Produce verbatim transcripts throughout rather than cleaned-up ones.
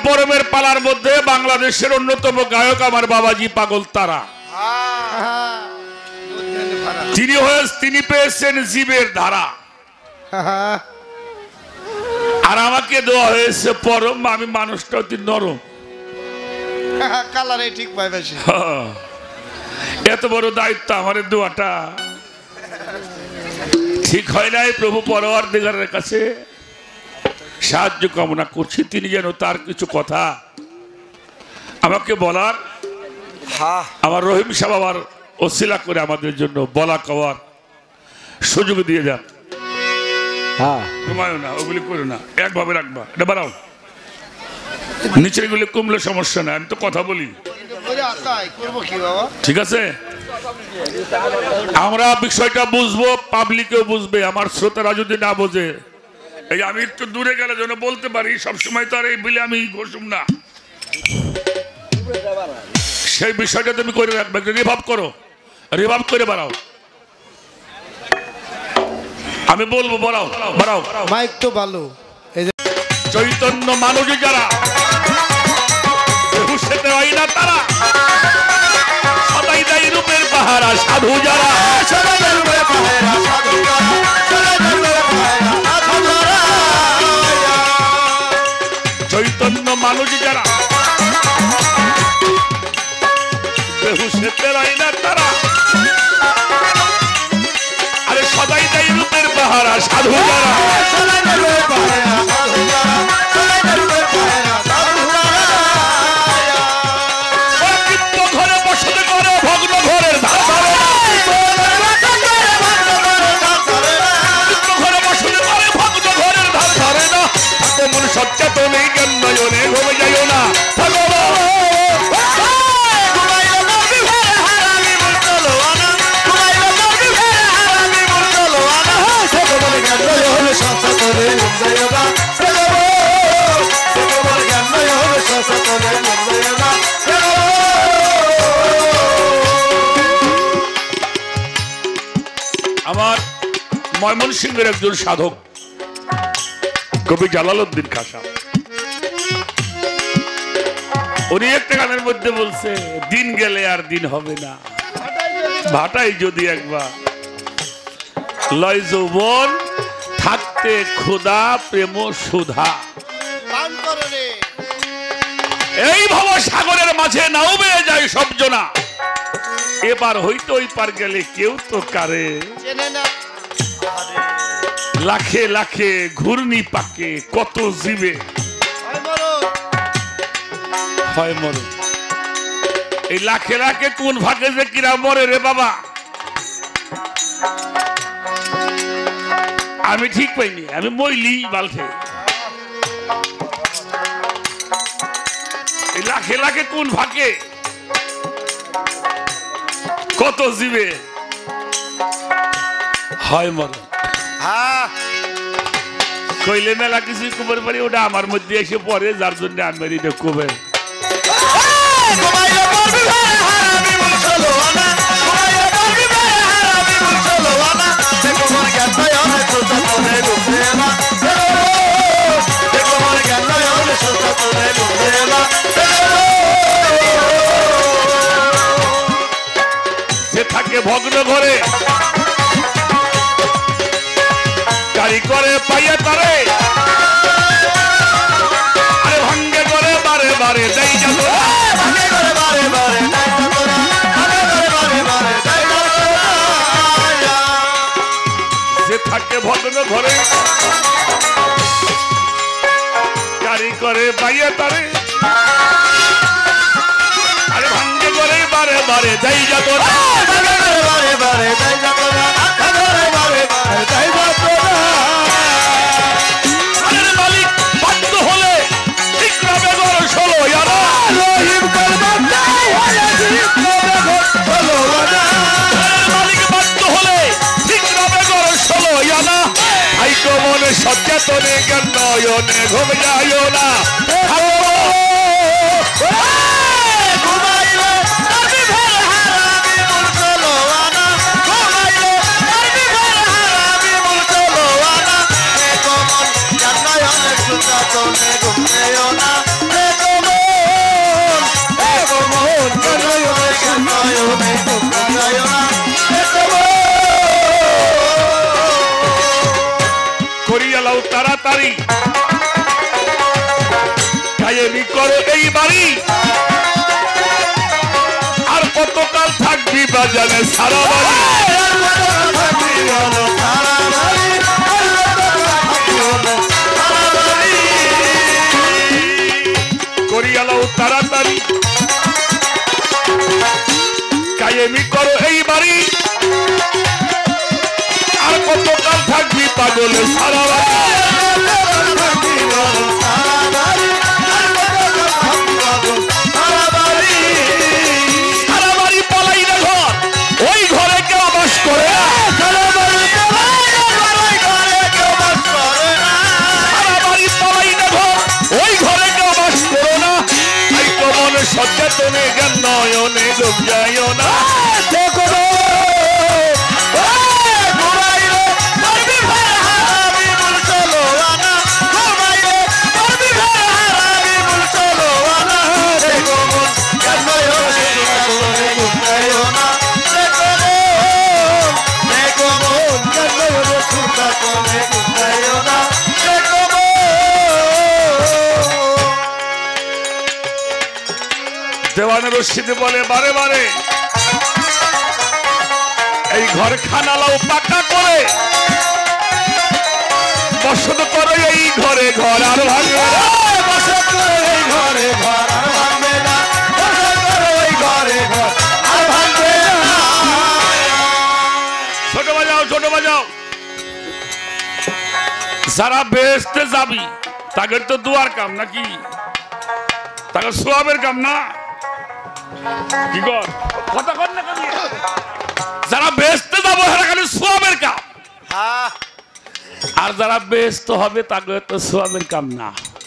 পরমের পালার মধ্যে বাংলাদেশের অন্যতম গায়ক আমার বাবাজি পাগল তারা। তিনি হয়ে তিনি পেয়েছেন জীবের ধারা, আর আমাকে দেওয়া হয়েছে পরম। আমি মানুষটা অতি নরম, কালারে ঠিক পাই বেশি। এত বড় দায়িত্ব আমার দেওয়াটা ঠিক হয় নাই। প্রভু পরওয়ারদিগারের কাছে সাহায্য কামনা করছি, তিনি যেন তার কিছু কথা আমাকে বলার, আমার রহিম সাহেব আমার ওসিলা করে আমাদের জন্য বলা কওয়ার সুযোগ দিয়ে যান। ঘুমায়ও না, ওগুলি করো না, একভাবে রাখবা। এটা বাড়াও, নিচের গুলি কমলে সমস্যা নাই, আমি তো কথা বলি, ঠিক আছে? আমরা বিষয়টা বুঝবো, পাবলিকেও বুঝবে। আমার শ্রোতারা যদি না বোঝে, এই আমি একটু দূরে গেলে যেন বলতে পারি সবসময় তো আর এই বিলে আমি ঘোষুম না, সেই বিষয়টা তুমি করে রাখবে। রিভাব করো, রিভাব করে বাড়াও, আমি বলবো বাড়াও বাড়াও। মাইক তো ভালো। এই যে চৈতন্য মানুষ যারা, হুসেতে হয় না তারা, সদাই দেয় রূপের পাহারা সাধু যারা, চৈতন্য মানুষ যারা, হুসেতে হয় না তারা, আরে সদাই দেয় রূপের পাহারা সাধু যারা, ঘরে বসতে করে ভগ্ন ঘরের ধার ধরে না, ঘরে বসতে করে ভগ্ন ঘরের ধার ধরে না, তেমন সচ্চেতন এই জ্ঞান নয়নে ঘুমে যাইও না। আমার ময়মনসিংহের একজন সাধক কবি জালালউদ্দিন খাসা, উনি একটা গানের মধ্যে বলছে, দিন গেলে আর দিন হবে না, ভাটাই যদি একবার লয় যৌবন, থাকতে ক্ষুধা প্রেম সুধা, এই ভব সাগরের মাঝে নাও বেয়ে যায় সব জনা, এবার হইতো ওই পার গেলে কেউ তো কারে, লাখে লাখে ঘূর্ণি পাকে কত জীবে হয় মরণ। এই লাখে লাখে কোন ভাগে যে কিরা মরে রে বাবা, আমি ঠিক পাইনি, আমি মইলি বালখে। এই লাখে লাখে কোন ভাগে কত জীবে হয় মরণ। কইলে মেলা কিছু কুবের পারি, ওটা আমার মধ্যে এসে পড়ে, যার জন্য আমি এটা কুবের। সে থাকে ভগ্ন ঘরে, গাড়ি করে পাইয়া তারে, আরে ভাঙ্গে করে বারে বারে দেই যা তোরা, ভাঙ্গে করে বারে বারে দেই যা তোরা, ভাঙ্গে করে বারে বারে দেই যা তোরা। যে থাকে ভগ্ন ঘরে, গাড়ি করে পাইয়া তারে, আরে ভাঙ্গে করে বারে বারে দেই যা তোরা, ভাঙ্গে করে বারে বারে দেই যা তোরা, ভাঙ্গে করে বারে বারে দেই যা তোরা। সচেতনে জ্ঞান নয়নে ঘুম যাইও না, তাড়াতাড়ি কায়েমি করো এই বাড়ি আর কতকাল থাকবি বাজারে সারা বাড়ি করিয়ালাও তাড়াতাড়ি কায়েমি করো এই বাড়ি আর কতকাল থাকবি পাগলে সারা বাড়ি সারা বাড়ি পালাই না ঘর ওই ঘরে কেউ বাস করে না সারা বাড়ি পালাই না ঘর ওই ঘরে কেউ বাস করো না এই তো মনে সচেতনে জ্ঞান নয়নে ডুব যায় না দেখো দেওয়ান রশিদ বলে বারে বারে এই ঘর খানালাও পাকা করে বসত করে এই ঘরে ঘর আর ভাঙবে না বসত করে এই ঘরে ঘর আর ভাঙবে না বসত করে ওই ঘরে ঘর আর ভাঙবে না ছোট বাজাও ছোট বাজাও যারা বেহেশতে যাবি তাদের তো দুয়ার কাম নাকি তাকে সোয়াবের কাম না কি কর কথা কর না কেন যারা বেহেশতে যাব এরা খালি সোয়াবের কাম আর যারা বেহেশত হবে তাকে তো সোয়াবের কাম না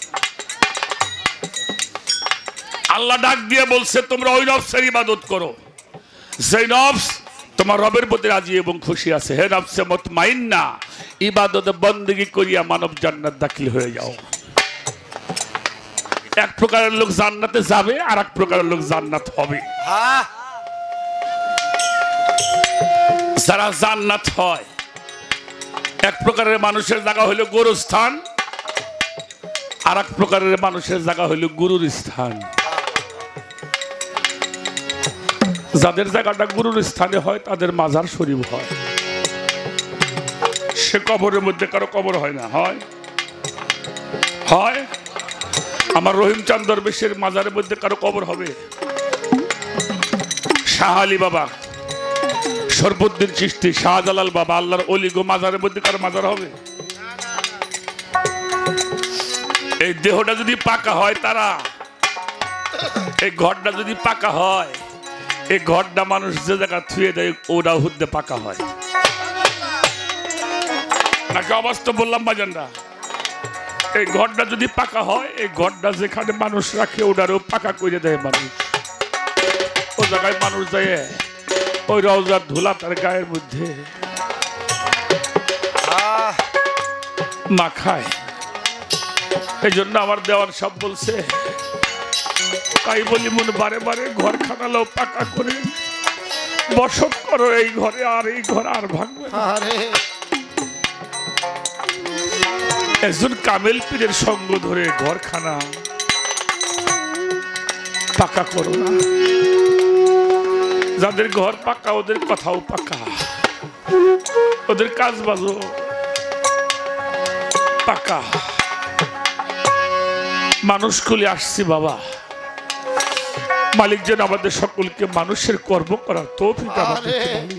আল্লাহ ডাক দিয়ে বলছে তোমরা ওই নফসের ইবাদত করো সেই নফস তোমার রবের প্রতি রাজি এবং খুশি আছে হে নফসে মুতমাইন্না ইবাদতে বন্দেগী করিয়া মানব জান্নাত দাখিল হয়ে যাও এক প্রকারের লোক জান্নাতে যাবে আর এক প্রকারের লোক জান্নাত হবে যারা জান্নাত হয় এক প্রকারের মানুষের জায়গা হলো গোরস্থান আর এক প্রকারের মানুষের জায়গা হলো গুরুর স্থান যাদের জায়গাটা গুরুর স্থানে হয় তাদের মাজার শরীফ হয় সে কবরের মধ্যে কারো কবর হয় না হয় হয় আমার রহিম চাঁদ দরবেশের মাজারের মধ্যে কারো কবর হবে শাহ আলী বাবা শরফুদ্দিন চিশতি শাহজালাল বাবা আল্লাহর ওলি গো মাজারের মধ্যে কারো মাজার হবে এই দেহটা যদি পাকা হয় তারা এই ঘরটা যদি পাকা হয় এই ঘরটা মানুষ যে জায়গা থুয়ে দেয় ওটা হুদ্দে পাকা হয় নাকি অবাস্তব বললাম বাজানরা এই ঘরটা যদি পাকা হয় এই ঘরটা যেখানে মানুষ রাখে ওটারও পাকা করে দেয় মানুষ ও জায়গায় মানুষ যায় ওই রওজার ধুলা তার গায়ের মধ্যে মাখায় এই জন্য আমার দেওয়ার সব বলছে তাই বলি মন বারে বারে ঘর খানালো পাকা করে বসত করো এই ঘরে আর এই ঘর আর ভাঙবে একজন কামেল পীরের সঙ্গ ধরে ঘরখানা পাকা করো না যাদের ঘর পাকা ওদের কথাও পাকা ওদের কাজ বাজও পাকা মানুষ খুলে আসছি বাবা মালিক যেন আমাদের সকলকে মানুষের কর্ম করার তৌফিক আমাদের মালিক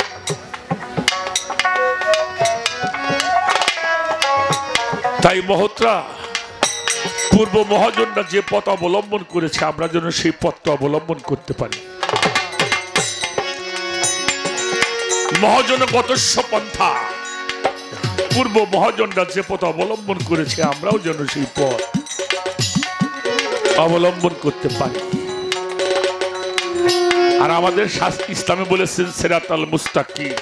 তাই মহতরা পূর্ব মহাজনরা যে পথ অবলম্বন করেছে আমরা যেন সেই পথটা অবলম্বন করতে পারি মহাজনগতস্য পন্থা পূর্ব মহাজনরা যে পথ অবলম্বন করেছে আমরাও যেন সেই পথ অবলম্বন করতে পারি আর আমাদের শাস্ত্র ইসলামে বলেছেন সিরাতাল মুস্তাকিম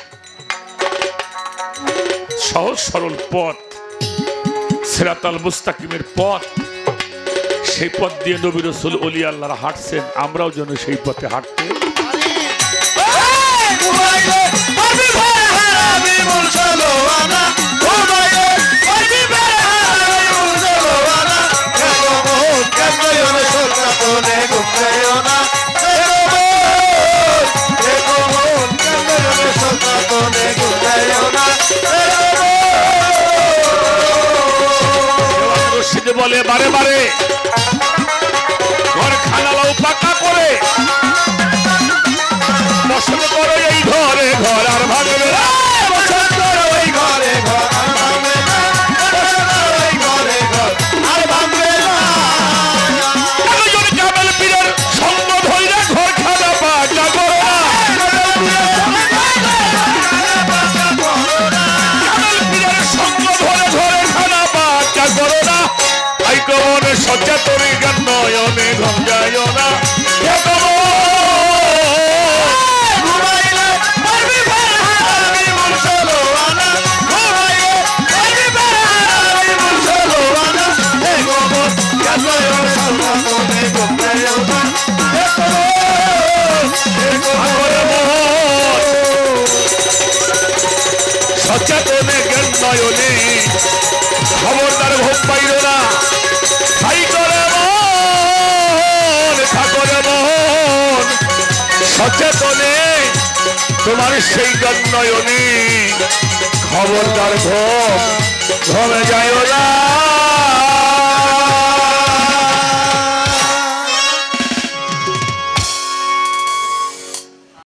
সহজ সরল পথ সিরাতাল মুস্তাকিমের পথ সেই পথ দিয়ে নবী রাসূল ওলি আল্লাহরা হাঁটছেন আমরাও যেন সেই পথে হাঁটতে পারি বারে বারে ঘর খানালাও পাকা করে বসত করো এই ঘরে ঘর আর ভাঙবে না বসত করো এই ঘরে ঘর আর ভাঙবে না বসত করো এই ঘরে ঘর আর ভাঙবে না একজন কামেল পীরের সঙ্গ ধইরা ঘর খানা পাকা করো না কামেল পীরের সঙ্গ ধরে ঘরে খানা পাকা করো না আই কমনে সচেতন জ্ঞান নয়নে গঙ্গায় না সচেতনে জ্ঞান নয়নে খবরদার ভোগ পাইল না তাই করে মন ঠাকুরে মন সচেতনে তোমার সেই জ্ঞান নয়নে খবরদার ভোগ ঘমে যায় না